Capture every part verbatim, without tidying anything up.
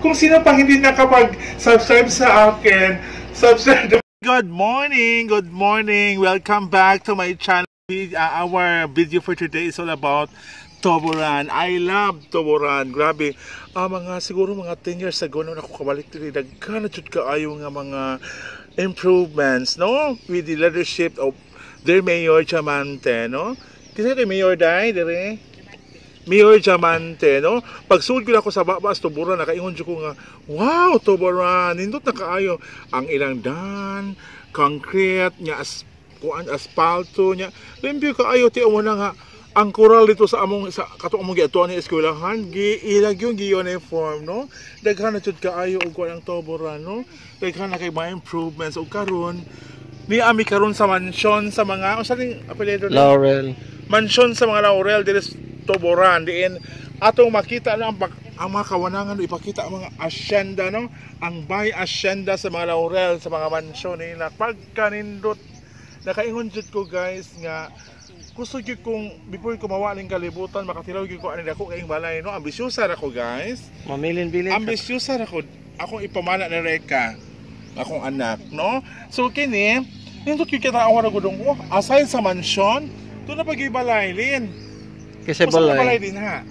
Kung sino pa hindi nakapag-subscribe sa akin, subscribe. Good morning, good morning. Welcome back to my channel. Uh, our video for today is all about Tuburan. I love Tuburan. Grabe. Uh, mga siguro mga ten years ago nung ako kabalik dito, daghan na jud kaayo nga mga improvements, no? With the leadership of their Mayor Chamante, no? Kasi kay Mayor Day, dire. Mayor Chamante, no? Pagsud ko ako sa babas Tuburan, nakaingon jud ko nga, wow, Tuburan, nindot na kaayo ang ilang dan, concrete nya, as kuan asfalto nya. Limpyo kaayo ti amo na nga ang coral dito sa among sa kato among giatuan ni eskwelahan, giilag yung gi-uniform, no? Daghan na jud kaayo og kuan ang Tuburan, no? Daghan na kay mga improvements og karon ni ami karon sa mansion sa mga unsa ning apelyido ni Laurel. Mansion sa mga Laurel diri Tuburan, diin atong makita na ang, ang mga kawanangan, ipakita ang mga asyenda, no? Ang buy asyenda sa mga Laurel, sa mga mansyon nila. Pagkanindot, nakaingon jud ko guys nga gusto jud kong before ko mawaling kalibutan makatilaw jud ko ani dako kayong balay, no? Ambisyosa ra ko guys. Mamilin-bilin. Ambisyosa ra ko akong ipamana ni Reka, akong anak, no? So kini nindot gyud kita awara gudong ko aside sa mansyon, doon na pag-ibalay lin. Kasi balay. balay. balay din ha.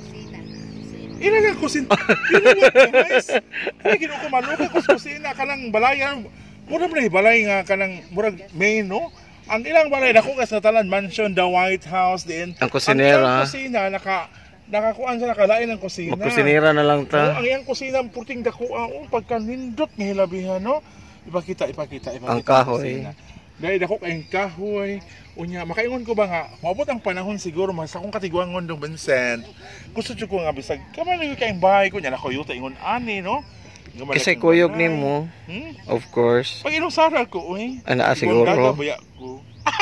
Ina lang kusina. You know what guys? Kaya gino ko maluka ko sa kusina kanang balayan. Mura man balay nga kanang murag main, no? Ang ilang balay dako kas natalan mansion, the White House din. Ang kusinera. Ang kusina naka nakakuan sa nakalain ng kusina. Magkusinera na lang ta. So, ang iyang kusina puting dako ang pagkanindot nga hilabihan, no? Ipakita, ipakita, ipakita. Ang kahoy. Dahil dako kayong kahoy. Unya, makaingon ko ba nga, maabot ang panahon siguro, mas akong katiguangon dong Vincent. Gusto ko nga bisag, kamay nyo kayong bahay ko, niya nakuyuta ingon ani, no? Kasi kuyog ni mo, hmm? Of course. Pag inong sara ko, uy. Ano, siguro. Baya ko.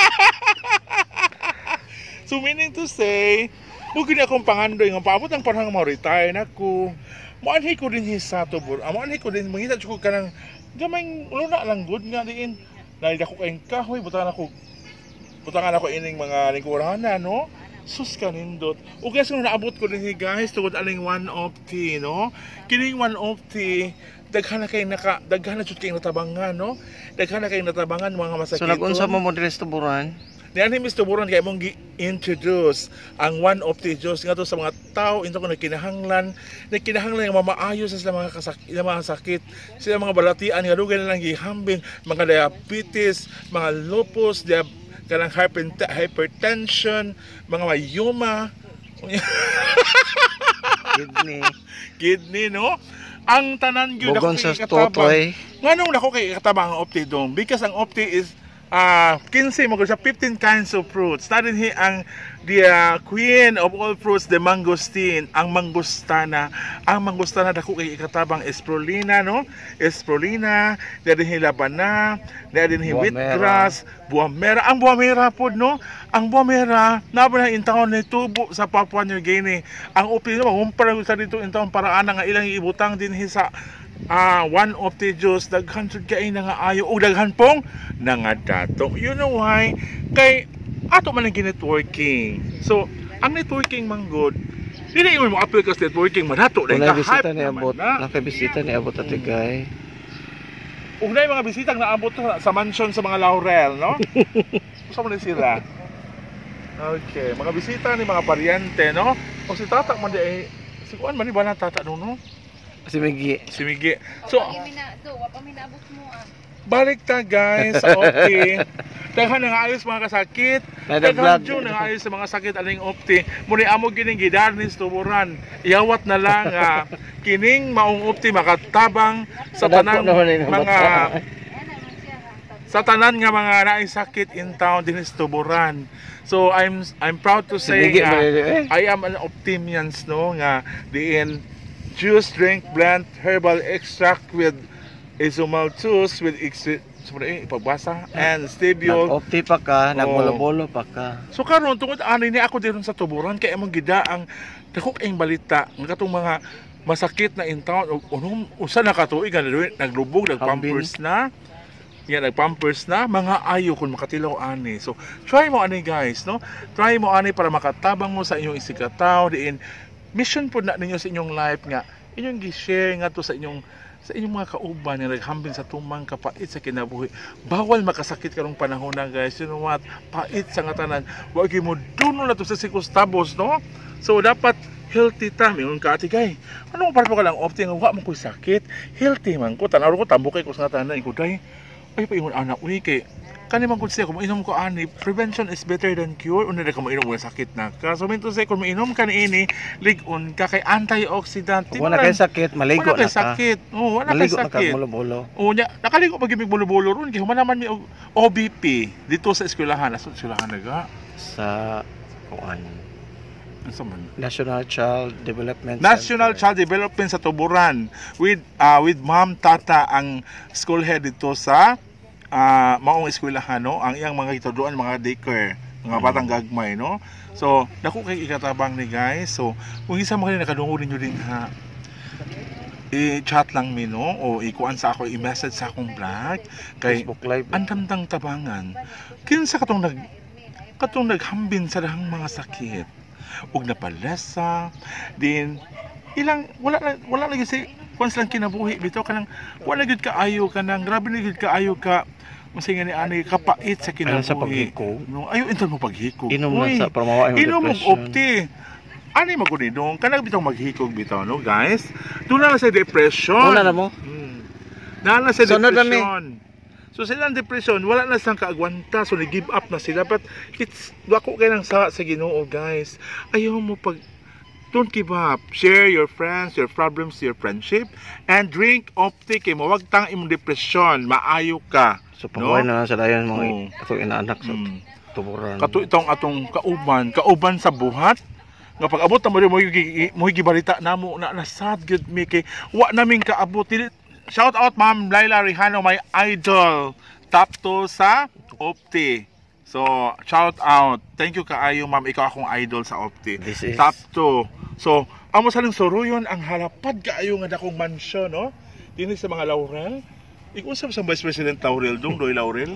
So meaning to say, huwag na akong pangandoy, nga paabot ang panahon nga ma-retire na ko. Maanhi ko din sa Tubur, maanhi ko din, mangita ko ka ng, gamay, luna lang good nga din. Dahil ako kayong kahoy, butangan ako, butangan ako ining mga lingkurana, no? Sus ka nindot. O guys, kung naabot ko din guys, tugod aling one of tea, no? Kining one of tea, daghan na kayong naka, daghan na jud kayong natabangan, no? Daghan na kayong natabangan, mga masakit. So, nag-unsa mo mo din sa Tuburan? Diyan ni mister Tuburan kaya mong gi-introduce ang one of the Diyos nga to sa mga tao into ko nagkinahanglan nagkinahanglan nga mamaayo sa sila mga kasakit, mga sakit, sila mga balatian nga dugay na lang gihambing, mga diabetes, mga lupus, diab kanang hypertension, mga mayuma, kidney, kidney, no? Ang tanan gyud ako kay katabang. Nganong nako kay katabang ang opti dong because ang opti is Uh, fifteen mo sa fifteen kinds of fruits. Narin hi ang the uh, queen of all fruits, the mangosteen, ang mangostana. Ang mangostana dako kay ikatabang espirulina, no? Espirulina, narin hi labana, narin hi wheatgrass, buah mera. Ang buah mera pod, no? Ang buah mera naba na intawon ni tubo sa Papua New Guinea. Ang upi no, humpara sa dito intawon para ana nga ilang ibutang din hi sa Ah, uh, one of the Diyos, daghan jud kay nga ayo o daghan pong nangadato. You know why? Kay ato man ang networking. So, ang networking man good, dili mo mo apply ka sa networking madato dai ka hype ni abot. Nakabisita ni abot ati guy. Ug nay mga bisitang naabot sa mansion sa mga Laurel, no? Usa man sila. Okay, mga bisita ni mga paryente, no? O si tata man di ay si kuan man ni ba na tata no? Si Migi. Si Migi. So, mo balik ta guys, okay. Daghan nga ayos mga kasakit. Daghan jud nga ayos sa mga sakit aling opti. Muni amo gining gidarnis Tuburan. Iyawat na lang uh, kining maong opti makatabang sa tanang mga sa tanan nga mga naay sakit in town din sa Tuburan. So I'm I'm proud to say uh, I am an optimians, no, nga diin juice drink blend herbal extract with isomaltose with eh, ipagbasa and stevia. Nag-opti pa ka, nagbolo-bolo pa ka. So karon tungod ani ni ako diron sa Tuburan kay among gida ang dako kayong balita nga katong mga masakit na in town unong usa na katuig nga naglubog, nagpampers na. Yan, nagpampers na, mga ayo kung makatilaw ani. So, try mo ani guys, no? Try mo ani para makatabang mo sa inyong isikataw, diin mission po na ninyo sa inyong life nga inyong gi-share nga to sa inyong sa inyong mga kauban nga naghambin sa tumang kapait sa kinabuhi. Bawal makasakit karong panahon na guys. You know what? Pait sa nga tanan. Wa gyud mo duno na to sa sikustabos, no? So dapat healthy ta, mingon ka ati kay. Ano para pa ka lang opting wa mo koy sakit. Healthy man ko tanaw ko tambukay ko sa tanan ko day. Ay pa ingon anak uy kay kani man kun siya kung mainom ko ani, prevention is better than cure. Una na ka mainom wala sakit na ka. So minto say kung mainom ka niini, ligon ka kay antioxidant. Wala kay sakit, maligo wala na kay ka. sakit. Oh, wala kay Maligo na ka sakit. bulo-bulo. Oh, nya nakaligo pag ibig bulo-bulo ron kay human naman mi og O B P dito sa eskwelahan, aso eskwelahan naga Sa kuan. Asa man? National Child Development National Center. Child Development sa Tuburan with uh, with Ma'am Tata ang school head dito sa uh, maong eskwelahan, no? Ang iyang mga ituduan mga daycare, mga batang gagmay, no? So dako kay ikatabang ni guys. So kung isa mo kanina nakadungog ninyo din ha, i-chat lang mi, no? O ikuan sa ako, i-message sa akong vlog kay Facebook Live. andamdang tabangan kinsa katong nag katong naghambin sa dahang mga sakit ug napalesa din ilang wala na wala na gyud si kung lang kinabuhi bitaw kanang wala gyud kaayo kanang grabe na gyud kaayo ka masinga ni ani kapait sa Ano sa kinabuhi. paghikog? No, ayo inton mo paghikog. Inom Uy, na sa pamawa yung inom mo depression. opti. Ani magkunidong kanang bitaw maghikog bitaw, no guys. Doon na sa depression. Una na mo? Hmm. Nala sa Sunod na mi. depression. So silang depression, wala na silang kaagwanta. So nag-give up na sila. But it's, wako kayo ng sa, sa Ginoo, guys. Ayaw mo pag, don't give up. Share your friends, your problems, your friendship. And drink opti kay mawag tang imong depression. Maayo ka. So pamuhay No? na lang sa dayon mga Oo. atong inaanak sa Hmm. tuburan. Kato itong atong kauban, kauban sa buhat. Nga pag abot na mo rin mo yung mo yung gibalita na mo na nasad good me kay wa naming kaabot. Dili- Shout out Ma'am Laila Rihano, my idol. Top two sa Opti. So, shout out. Thank you kaayo Ma'am, ikaw akong idol sa Opti. This is- Top two. So, amo sa ning suruyon ang halapad kaayo nga dakong mansyon, no? Dinhi sa mga Laurel. Ikaw sa sa Vice President Laurel dong, Doy Laurel.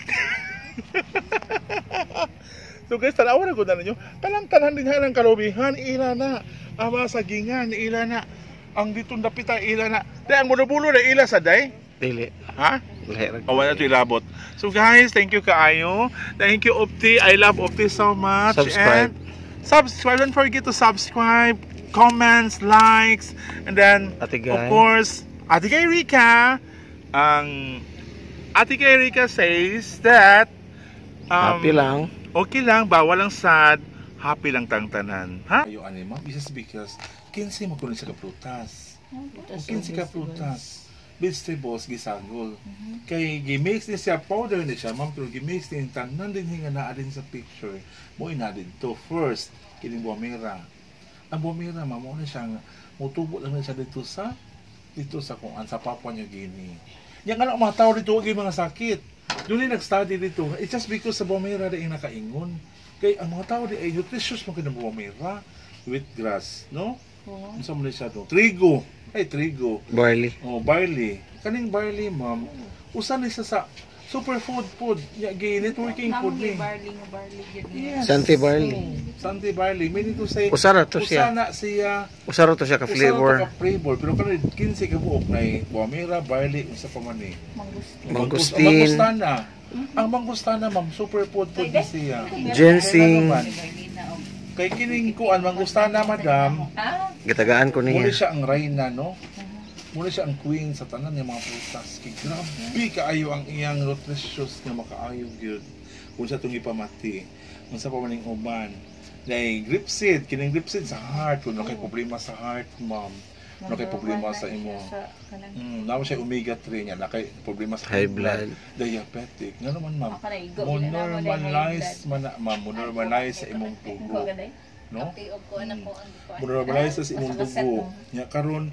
So guys, tanawan ko na ninyo. Kanang tanan din ng kalubihan, ila na. Ama sa gingan, ila na. Ang ditong dapita, ila na. Day, ang bulo-bulo na ila sa day. Dili. Ha? Lahi. O, wala ito ilabot. So guys, thank you kaayo. Thank you, Opti. I love Opti so much. Subscribe. And subscribe. Don't forget to subscribe, comments, likes, and then, Ate of Guy. course, Ate Guy Rica. Ang Ate Guy Rica says that um, Happy lang. okay lang, bawal lang sad, happy lang tang tanan. Ha? Ayo anima, this is because kinsi mo kunin sa kaprutas. O kinsi ka prutas. Vegetables gisagol. Kay gimix ni siya powder ni siya, ma'am, pero gimix ni tanan din nga naa din sa picture. Mo ina dito first kining buwamera. Ang buwamera ma'am, mo na siya mutubo lang na siya dito sa dito sa kung an sa Papua New Guinea. Yang ano mga tao dito wag mga sakit. Doon yung nag-study dito. It's just because sa buwamera di yung nakaingon. Kaya ang mga tao di ay nutritious mo kina buwamera. Wheatgrass, no? Ano sa muna siya doon? Trigo. Ay, trigo. Barley. Oh, barley. Kaning barley, ma'am. Usan ni sa sa superfood food. Ya, gay networking food ni. Barley nga barley yun. Yes. Santi barley. Oh, Santi barley. Meaning to say, Usara to siya. usana siya. Usara to siya ka flavor. Usana to ka flavor. Pero kano kinsi ka buok na buwamera, barley, usa pa man ni. Mangustin. Mangustin. Ang mangustana. Ang mangustana, ma'am, superfood food ni siya. Ginseng. Kay kining kuan mangustana, madam. Ah, Gitagaan ko Muna niya. siya ang reyna, no? Muna siya ang queen sa tanan ng mga prutas. Kay grabe kaayo ang iyang nutritious nga makaayo gyud. Kung sa itong ipamati. Kung sa pamaning uban. Dahil grapefruit, kining grapefruit sa heart. Kung nakay problema sa heart, ma'am. Nakay problema sa imo. Mm, naman siya omega three niya. Nakay problema sa High blood. Diabetic. Nga naman, ma'am. Ako na igo. Mo normalize man na, ma'am. Mo normalize sa imong tubo. No? ko anak ko ang Mo normalize sa imong tubo. Nya karon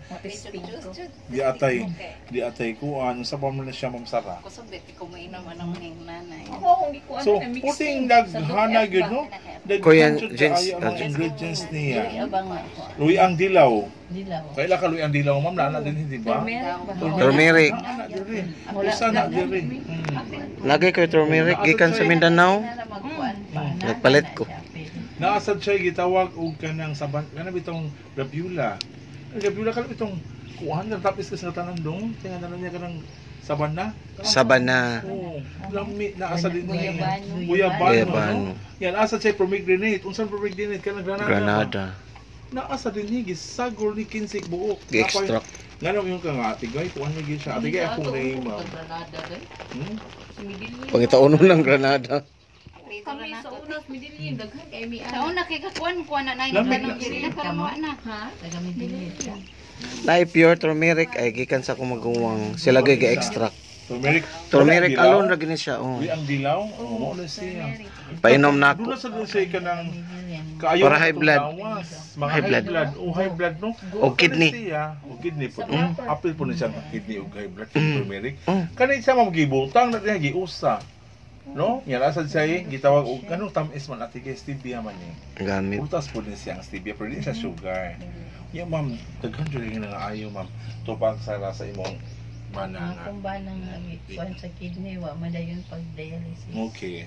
di atay di atay ko ano sa pamana siya mamsara. Ako sabit ko mainom anong ning nanay. So puting daghana gyud no. Kuya, Daghan jud Jens, kaayo ang uh, ingredients niya. Abang ako. Luy ang dilaw. Dilaw. Kaila ka luy ang dilaw ma'am na din hindi ba? Turmeric. Ana diri. Usa na diri. Mm. Lagay ko yung turmeric gikan sa Mindanao. Magkuan pa. Nagpalit ko. Naasad siya gitawag og kanang saban kana bitong rabula. Gabi wala ka lang itong kuhan na tapos kasi natanan dong. Kaya nanan niya ka ng sabana. Sabana. Oo. Lami na asa din niya. Guyabano. Guyabano. Guyabano. No? Yan asa siya pomegranate. Unsan pomegranate ka na granada? Granada. Naasa din niya gisagol ni kinsik buok. Extract. Ngano yung kang atigay kuan ni gi siya. Atigay ako na yung ma'am. Granada rin. Hmm? Sa Midilin. Pangitauno ng Granada. Kami sa una sa Midilin, daghan kay mi. Sa una kay kakuan kuan na nay Lamig nagtanong na. diri na karon wa na. Ha? Taga Midilin. Nay pure turmeric ay gikan sa kumagawang sila gay extract. Turmeric. Turmeric Dilaw. alone ra gini siya. Oh. Di ang dilaw. Oo, mo na siya. Painom na Doon ako. na sa doon siya ka ng kaayaw Para na high itong blood. lawas. Mga High high blood. blood. O high blood no. O kidney. Kani siya, o kidney po. Mm. Apil po na siya ng kidney o high blood. Mm. Turmeric. Mm. Kani siya mamagibutang na niya giusa. No? Yan asad siya eh. Gitawag o kanong tamis man ati kay stevia man eh. Gamit. Utas po din siya ang stevia pero di siya sugar. Yan ma'am, daghan jud rin nga ayaw ma'am. Tupag sa sa imong mana nga. Kung ba nang kuan sa kidney, wa madayon pag dialysis. Okay.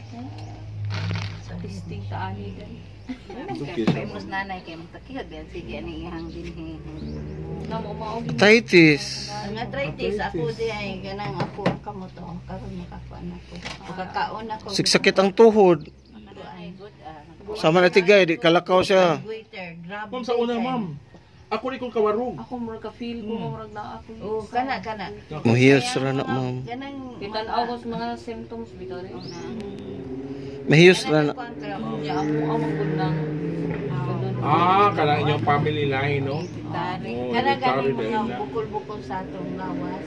Sa testing ta ani din. Okay Kay siya mus ma'am. nanay kay magtakihod ben sige ani ihang dinhi. Namo mao Titis. ang arthritis ako di ay ganang ako kamo to karon makakuan ako. Makakaon ako. Siksakit ang tuhod. Ay good ah. Sama na tigay, di kalakaw siya. Waiter, grab. Ma'am sa una ma'am. Ako ni kong kawarog. Ako mura ka feel ko Hmm. murag na ako. Oh, kana kana. Mahiyos ra na ma'am. Ganang Kitanaw ko sa mga symptoms bitaw rin. Mahiyos ra na. Ya ako amang gud nang Ah, kana inyong family line, no? Tari. Oh, Kana tari ganing dahil mga na. bukol-bukol sa atong lawas.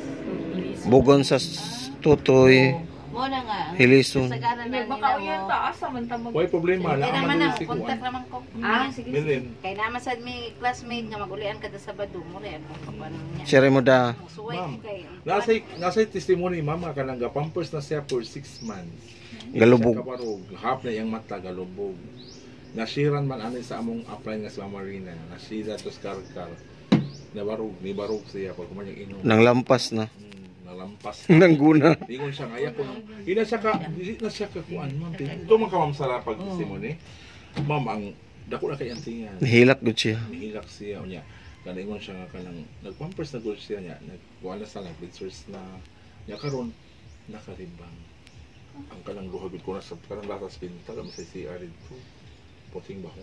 Bugon sa s- tutoy. Mo na nga. Hilison. Kasagaran na May baka nila uyan mo. ta asa man ta mag. Why problema Kay na naman ang na si kontak Kuan. naman ko. Ah, sige. Milin. Kay naman sad mi classmate nga magulian kada Sabado mo rin ako kapanon niya. Share mo da. Suway Ma'am, kay. Nasa nasa testimony ma'am nga kanang gapampers na siya for six months. Galubog. Siya kabarog, hap na iyang mata galubog. Nasiran man ani sa among apply nga si Mama Marina. Nasira to karkar. Nabarog, ni barog siya pag kumanyang inom. Nang lampas na. Hmm, nalampas. Nang guna. Ingon siya ngaya ko. Ina siya ka, di na siya ka kuan ma'am. Ito man ka ma'am sa pag testimony. Ma'am ang dako na kay antingan. Nahilak gud siya. Nihilak siya niya. Kaningon siya nga kanang nagpampers na gud siya niya. Nagwala sa lang blitzers na niya karon nakaribang. Ang kanang luha gud ko na sa kanang latas pinta sa C R dito. Puting bahong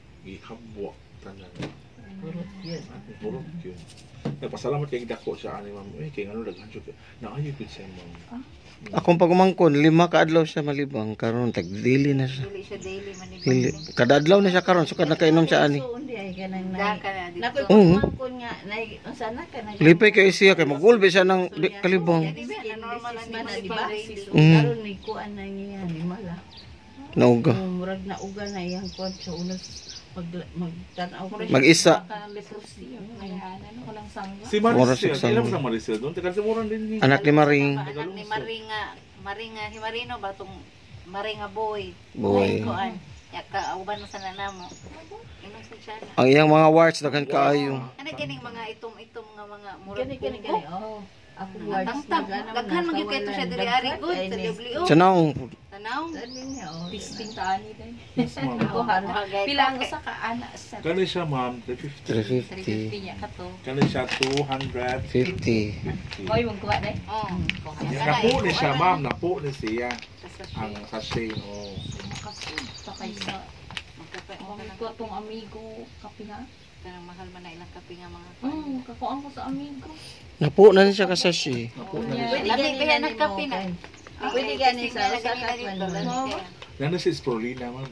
gihabwa tanan. Purot yun. Puro yun. Nagpasalamat kay dako siya ani ma'am. Eh kay ngano daghan siya. Naayo gud siya ma'am. Akong pagumangkon, lima ka adlaw siya malibang. Karon tagdili na siya. Dili siya daily man ni. Dili. Kada adlaw na siya karon, sukad na kainom siya ani. So, hindi ay ganang Da na. ka na dito. Nakoy Oo. kumangkon nga. Nay, sana ka na. Lipay kay siya kay magulbe siya ng di, kalibang. Di ba na normal ang man di di ba? ba? Mm. Karon ni kuan na niya ni mala. Nauga. Murag na uga na iyang kuan sa unos mag magtanaw ko. Mag-isa. Ka leprosy ay ano ko lang sangga. Si Oras Maricel, sa- ilan mo sa Maricel doon? Taga sa Moran din ni. Anak ni Maring. Anak ni Maringa, Maringa Himarino ba tong Maringa boy. Boy. Ay, kuan. Ya ka uban mo sa nanamo. Inong sa siya. Ang iyang mga warts daghan kaayo. Ano kining mga itom-itom nga mga murag Gani gani gani. Oh. Ako Mga tangtang. Daghan man gyud kay to siya diri ari good sa liblio. Sa naong Tanaw. Dali niya oh. Testing ta ani din. Yes, ma'am. Ko haro. Bagay Pila ka ang kay- usa ka ana sa Kani siya ma'am, three fifty. three three fifty. fifty niya kato. Kani siya two hundred fifty. fifty. Oy mong kuha dai. Oh. Ya, napo ni siya ma'am, napo ni siya. Ang sachet, oh. Makasun sa kaysa. Magkape Ang mo ka ko tong amigo kape ha. ng mahal man na ilang kape nga mga Mm, kakuan ko sa amigo. Napo na siya kasashi. Napo na ni Pwede siya. Lami gani kaya na nagkape na. Pwede gani sa usa ka kuan. Nana si Sprolina ma'am.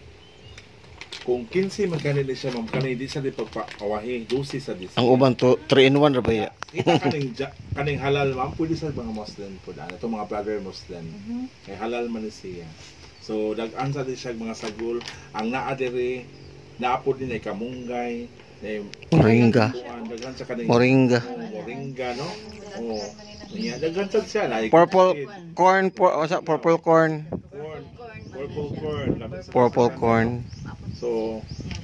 Kung fifteen man kanina siya ma'am, kanina di sa di pagpaawahi, dosis sa dis. Ang uban to three in one ra ba ya? Kita kaning ja- kaning halal ma'am, pwede sa mga Muslim po daan. Ito mga brother Muslim. Kay halal man ni siya. So dag-an sa di siya mga sagol, ang naa diri naapod din ay kamunggay, ay Moringa. kuan, daghan sa kaning Moringa. oh, moringa no. Oh. Niya daghan sa siya like Purple corn, por, o sa purple corn. corn, purple corn, labi sa Purple kasakan. corn. So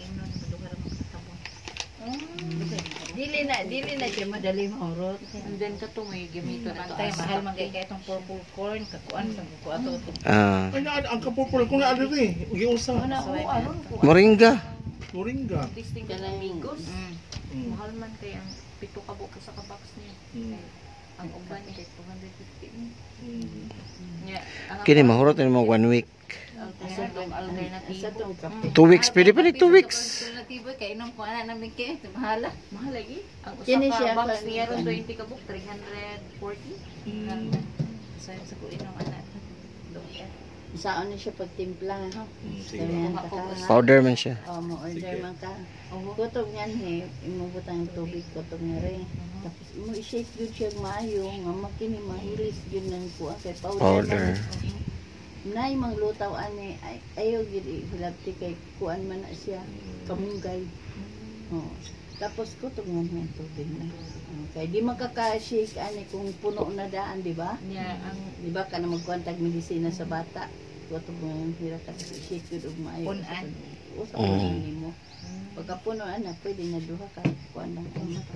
Dili na dili na siya madali mahurot. And then kato may gamito na to. Bantay, mahal man kay kay itong purple corn, kakuan sa ko ato ito. Ah, ay na ang kapurpul ko na diri, giusa. Ana ko aron ko. moringa. Moringa. Testing ka ng amigos. Mm. Mm. Mahal man kay ang pito ka buko sa kabox niya. Mm. Ang uban kay two hundred fifty ni. Mm. Nya, ang Kini mahurot ni mo one week. Sa tong alternative. Sa tong kape. Two weeks, pwede pa ni two weeks. Alternatibo kay inom ko ana namin kay mahala. Mahal lagi. Ang usa Kini ka siya box kan- niya ron kan- twenty ka buko three hundred forty. Mm. So sa ko inom ana. Doon. Saan ni siya pagtimpla ha? Mm, sige. Ganyan ka ha? Powder man siya. Oh, mo order Sige. man ka. Kutob niyan he, imubutang tubig kutob nga rin. Tapos mo i-shake yun siya maayo, nga makini mahilis yun ng kuha kay powder. Powder. Nay mang lutaw ani ay ayo gid hilabti kay kuan man na siya kamunggay. Oh. Tapos kutob nga ng tubig na. Oh, kay di makaka-shake ani kung puno na daan, di ba? Nya ang Di ba ka na magkuantag medisina sa bata? Kutob nga yung hirap ka shake yun og maayo. Punan. Usa Mm. ko nimo. Pagka puno ana pwede na duha ka kuan lang.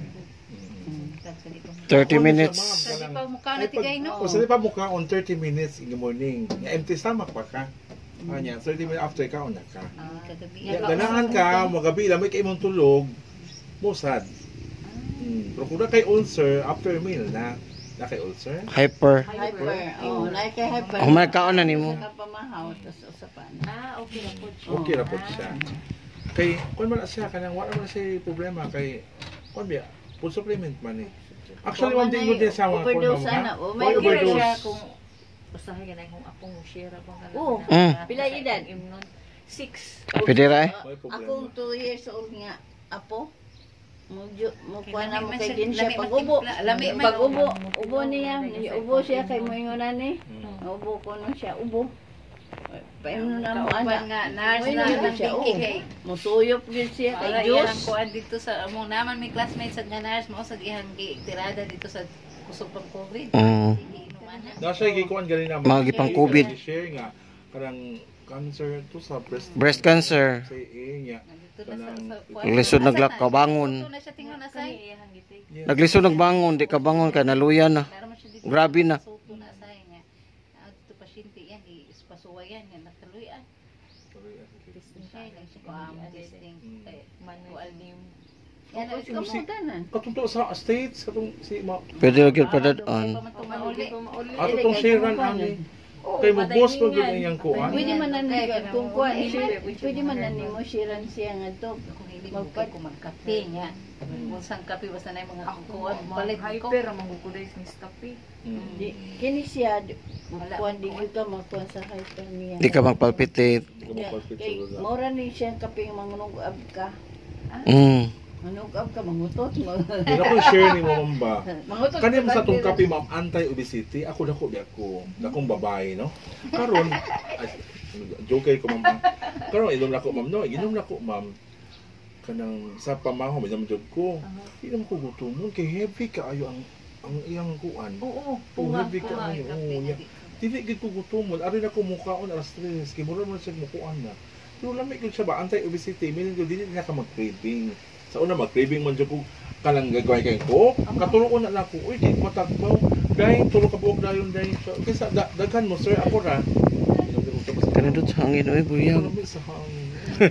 Mm. thirty minutes. Sa di pa mukha na Ay, pag- tigay no. O, sa di pa mukha on thirty minutes in the morning. Nga empty stomach pa ka. Anya, thirty minutes after ka, una ka. Ah, kagabi. Ya, ganahan ka, magabi lang, may kayo mong tulog, musad. Mm. Pero kung na kay ulcer, after meal na, na kay ulcer. Hyper. Hyper. Oh, na kay hyper. Oh, may kaon na nimo. Sa pamahaw tas usapan. ah okay ra pod. Okay ra po siya. Kay, kung man na siya, kanang wala man siya problema, kay, kung biya, food supplement man eh. Actually, one thing good din sa mga overdose kung ana. mga, Oh, May may Kira overdose. siya kung usahay ka na kung akong share ako nga Oo. Mm. Pila edad? Imnon six. Pwede ra eh. May problema. Akong two years old nga apo. Mo mo kuha na mo Lami man kay siya- din siya lami man pag-ubo. timpla. Lami man. Pag-ubo, ubo niya, ubo siya kay mo ingonan ni. Mm. Ubo ko no siya, ubo. Paimno na mo Kauban ana. nga nurse Uy, na nandun siya, thinking oo. kay Musuyop gyud siya kay para Diyos. iyang kuan dito sa among naman may classmates sa nga nurse mo sa gihang gi- tirada dito sa kusog pang COVID. Mm. Sige, inuman na. Na siya gikuan ganin na Mga gipang COVID. share nga karang cancer to sa breast Breast cancer. say eh nga Dito na sa sa kuan. Naglisod naglak ka bangon. Dito na siya tingnan na say. Kani iyang gitay. Naglisod nagbangon, di ka bangon ka naluyan na. Meron man siya dito. Grabe na. Suto na say nga. Ah, dito pasyente yan ispasuwayan nga nakaluyan. Siya lang siya ko amo testing. Kay Manual name. Yan ang kamutanan. katunto sa states katong si ma Pwede ra gyud padadaan. Mauli. ato tong sharean ani kay mo boss pag yun iyang kuan. Pwede man na ni kung kuan siya, pwede man na nimo shiran siya nga to. Kung hindi mo kay ko magkape nga. Kung sang kape basta na yung mga kuwan. Palit ko. Hyper ang mangukuday sa kape. Mm. Di kini siya kuan di gyud ka magkuan sa hyper niya. Di ka magpalpitate. Yeah, kay mora ni siya kaping mangunugab ka. Mm. Manugab ka mangutot mo. Pero ko share ni mo ma'am ba. Mangutot. Kani mo sa tong kape ma'am anti-obesity, ako dako biya ko, dakong babae no. Karon ay, joke kay ko ma'am. Karon inom na ko ma'am no, inom na ko ma'am. Kanang sa pamaho may jud ko. Di naman ko gutomon kay heavy kaayo ang ang iyang kuan. Oo, Oh, punga. heavy kaayo. Oh, nya. Dili gid ko gutomon, ari na ko mukaon alas tres, kay mura man siya mukuan na. Pero lamig gid siya ba anti-obesity, meaning dili na ka mag-craving. Sa una mag-craving man jud ko kanang gagaway kay ko. Katulog ko na lang ko, uy, di ko matagbaw. Dahil tulog ka buok dayon dahil. Kaysa da, daghan mo sir, ako ra. Kanindot sa hangin oy buyag. Malamig sa hangin.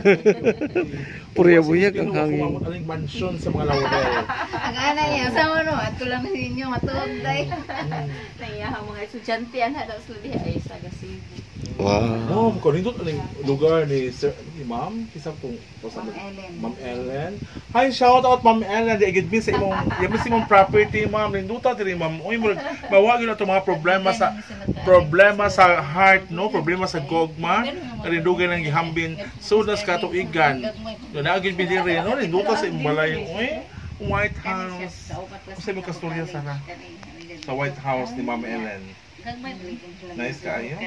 Purya buyag ang hangin. Kumamot aling mansion sa mga laurel. Ang ana niya sa mo no, ato lang ninyo matuod day. Naiyahan mga estudyante ang hadaw sa diha ay sa Gasibu. Wow. Oh, kung nindot aling lugar ni sir, ni ma'am, kisa kung Ma'am Ellen. Ma'am Ellen. Hi, shout out Ma'am Ellen. Di agad sa imong, yung sa imong property, ma'am. Ninduta diri ma'am. Uy, mo mawagi na itong mga problema sa problema sa heart, no? Problema sa gogma. Rindugan ng gihambin. Sudas katuigan. Doon na agad bidiri, no? Ninduta sa imong balay. Uy, White House. Kasi mo kasturya sana. Sa White House ni Ma'am Ellen. Nice kaayo.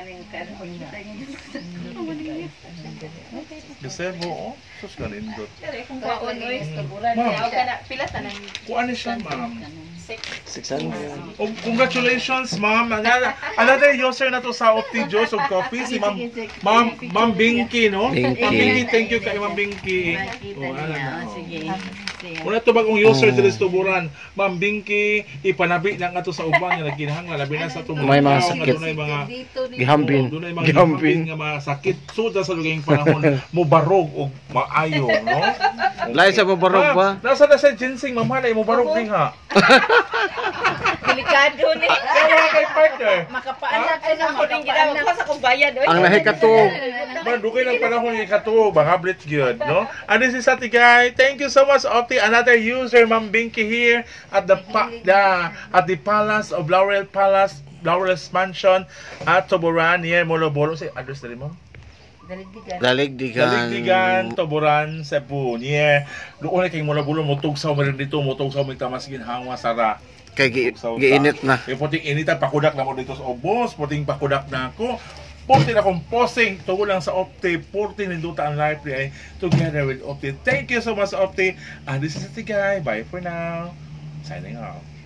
Kasi mo, oh. Sus ka nindot. Kaya kung kaon oy, kaburan Ma'am. kaya ka na pila tanang Kuan ni siya, ma'am. six hundred. Oh, congratulations, ma'am. Ana- Another user na to sa Opti Juice of Coffee, si Ma'am Ma'am Ma'am Binky, no? Binky. Ma'am Binky, thank you kay Ma'am Binky. Nakita Oh, ano niya. na, Oh, oh. sige. siya. Muna to bagong user Oh. sa Tuburan. Ma'am Binky, ipanabi lang ato sa uban nga nagkinahanglan labi na sa tumulong. May mga sakit. Mga Dito ni Gihambin. doon ay mga Gihambin. gihambin nga mga sakit suda sa luging panahon mo barog o maayo, no? Lain sa mabarog Ma'am, ba? nasa na sa ginseng, ma'am, halay mo barog din ha. Delikado ni. Kaya kay partner. Makapaanak ko na ako ng ginawa ko sa kong bayad. oy. Ang lahi ka to. Man, dugay ng panahon yung kato, baka blitz good, no? And this is Ate Guy. Thank you so much, Opti. Another user, Ma'am Binky here at the pa the, at the Palace of Laurel Palace, Laurel's Mansion at Tuburan near Molobolo. Say address na rin mo? Daligdigan. Daligdigan. Daligdigan, Tuburan, Cebu. Near doon ay kay Molobolo mo tugsaw mo rin dito, mo tugsaw mo tamas ginhangwa sara. Kay gi- giinit na. Yung puting inita, pakudak na mo dito sa obos, puting pakudak na ako. Puting na kong posing, tugo lang sa Opti, puting ninduta ang live ay together with Opti. Thank you so much, Opti. And this is the guy. Bye for now. Signing off.